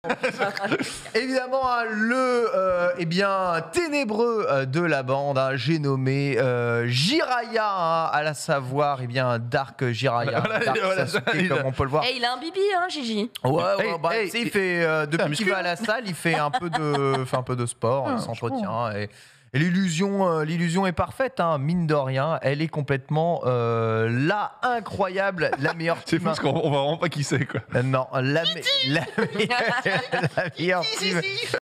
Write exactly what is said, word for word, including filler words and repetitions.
Évidemment, hein, le euh, eh bien, ténébreux euh, de la bande, hein, j'ai nommé euh, Jiraiya, hein, à la savoir, eh bien, Dark Jiraiya, Voilà, Dark voilà, Sasuke, il a- comme on peut le voir. Eh, il a un bibi, hein, Gigi. Ouais, ouais, Hey, bah, hey, tu sais, il il- fait euh, un depuis qu'il muscu, va à la salle, il fait un peu de, fait un peu de sport, il s'entretient et, et l'illusion, euh, l'illusion est parfaite, hein, mine de rien, elle est complètement euh, là incroyable, la meilleure. C'est team. fou parce qu'on on voit vraiment pas qui c'est quoi. Euh, Non, la, me- la meilleure, la meilleure team